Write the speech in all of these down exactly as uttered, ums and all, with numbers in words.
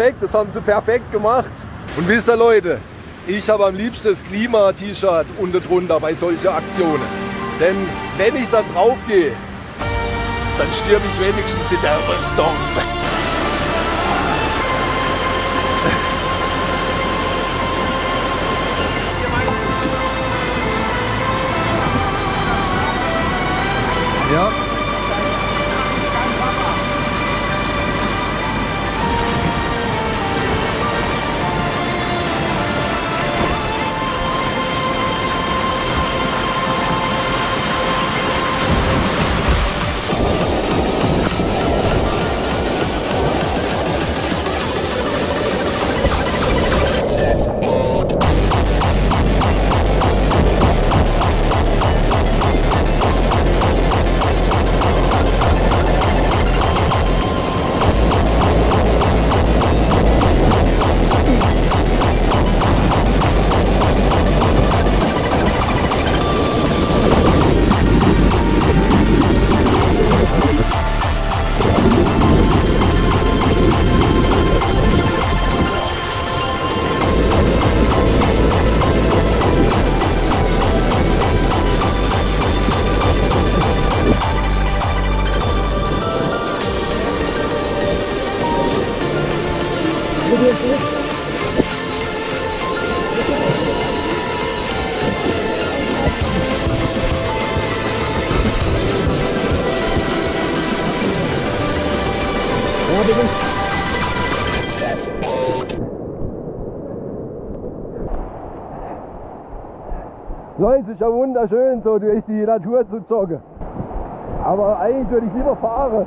perfekt, das haben sie perfekt gemacht. Und wisst ihr Leute, ich habe am liebsten das Klima-T-Shirt unten drunter bei solchen Aktionen. Denn wenn ich da drauf gehe, dann stirb ich wenigstens in der Rüstung. Ja. Leute, ist ja wunderschön, so durch die Natur zu joggen. Aber eigentlich würde ich lieber fahren.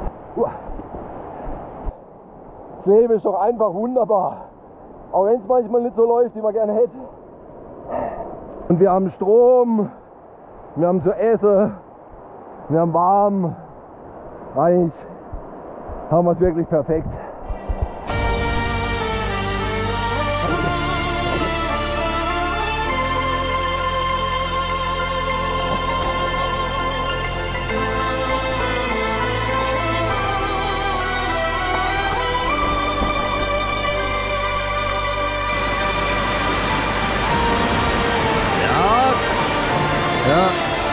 Das Leben ist doch einfach wunderbar. Auch wenn es manchmal nicht so läuft, wie man gerne hätte. Und wir haben Strom, wir haben zu essen, wir haben warm. Eigentlich haben wir es wirklich perfekt. Ja.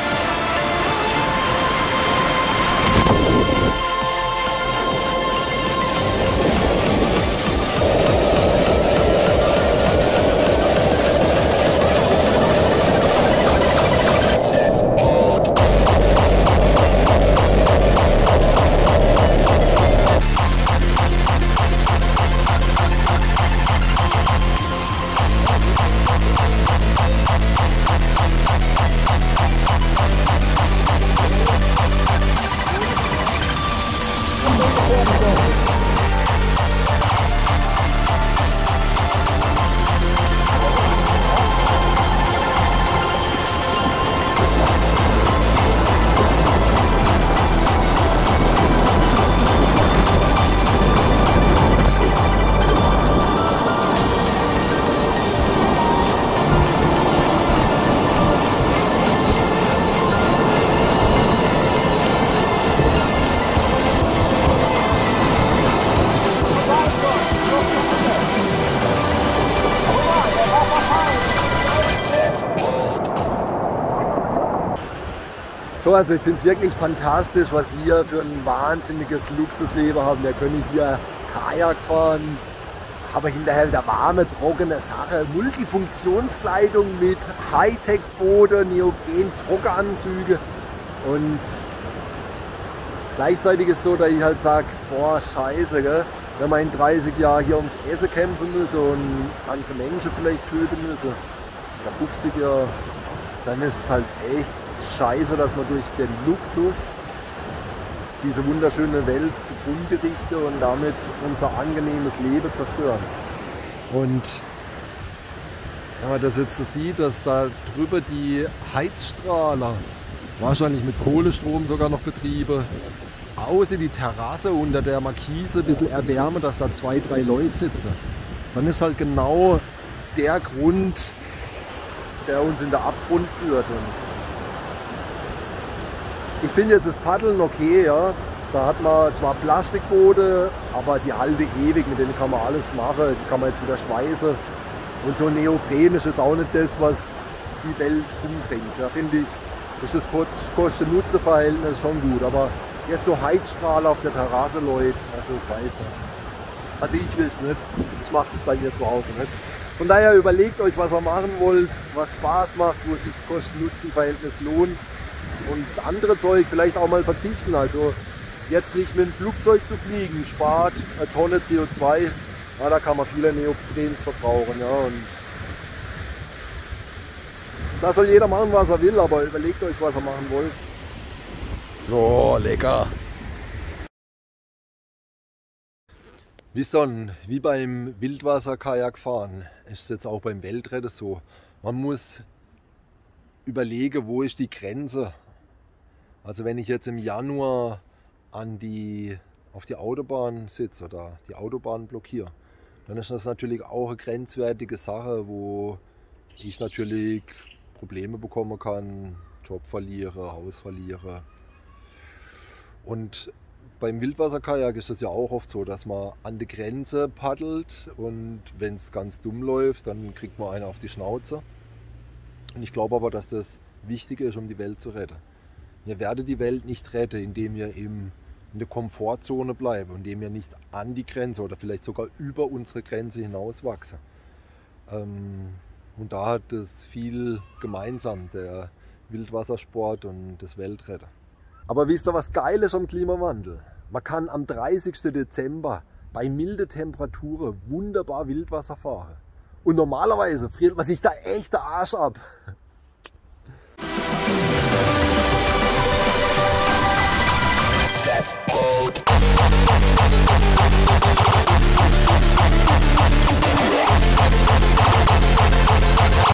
So, also ich finde es wirklich fantastisch, was wir für ein wahnsinniges Luxusleben haben. Wir können hier Kajak fahren, aber hinterher der warme, trockene Sache. Multifunktionskleidung mit Hightech-Boote, Neopren-Trockenanzüge. Und gleichzeitig ist es so, dass ich halt sage, boah, scheiße, gell? Wenn wir in dreißig Jahren hier ums Essen kämpfen müssen und andere Menschen vielleicht töten müssen, oder fünfzig Jahre, dann ist es halt echt scheiße, dass man durch den Luxus diese wunderschöne Welt zugrunde richten und damit unser angenehmes Leben zerstören. Und wenn man das jetzt so sieht, dass da drüber die Heizstrahler, wahrscheinlich mit Kohlestrom sogar noch betrieben, außer die Terrasse unter der Markise ein bisschen erwärmen, dass da zwei, drei Leute sitzen, dann ist halt genau der Grund, der uns in den Abgrund führt. Und ich finde jetzt das Paddeln okay, ja, Da hat man zwar Plastikboote, aber die halten ewig, mit denen kann man alles machen, die kann man jetzt wieder schweißen. Und so Neopren ist jetzt auch nicht das, was die Welt umbringt. Da finde ich, ist das Kosten-Nutzen-Verhältnis schon gut. Aber jetzt so Heizstrahler auf der Terrasse, Leute, also ich weiß nicht. Also ich will es nicht, ich mache das bei mir zu Hause nicht. Von daher überlegt euch, was ihr machen wollt, was Spaß macht, wo sich das Kosten-Nutzen-Verhältnis lohnt. Und das andere Zeug vielleicht auch mal verzichten. Also jetzt nicht mit dem Flugzeug zu fliegen, spart eine Tonne C O zwei. Ja, da kann man viele Neoprens verbrauchen. Ja, und da soll jeder machen, was er will, aber überlegt euch, was ihr machen wollt. So, lecker. Wisst ihr, wie beim Wildwasser-Kajak fahren ist es jetzt auch beim Weltretten so. Man muss überlegen, wo ist die Grenze. Also wenn ich jetzt im Januar an die, auf die Autobahn sitze oder die Autobahn blockiere, dann ist das natürlich auch eine grenzwertige Sache, wo ich natürlich Probleme bekommen kann, Job verliere, Haus verliere. Und beim Wildwasserkajak ist es ja auch oft so, dass man an der Grenze paddelt und wenn es ganz dumm läuft, dann kriegt man einen auf die Schnauze. Und ich glaube aber, dass das wichtig ist, um die Welt zu retten. Wir werden die Welt nicht retten, indem wir im, in der Komfortzone bleiben, indem wir nicht an die Grenze oder vielleicht sogar über unsere Grenze hinaus wachsen. Ähm, und da hat es viel gemeinsam, der Wildwassersport und das Weltretten. Aber wisst ihr, was geil ist am Klimawandel? Man kann am dreißigsten Dezember bei milden Temperaturen wunderbar Wildwasser fahren. Und normalerweise friert man sich da echt der Arsch ab.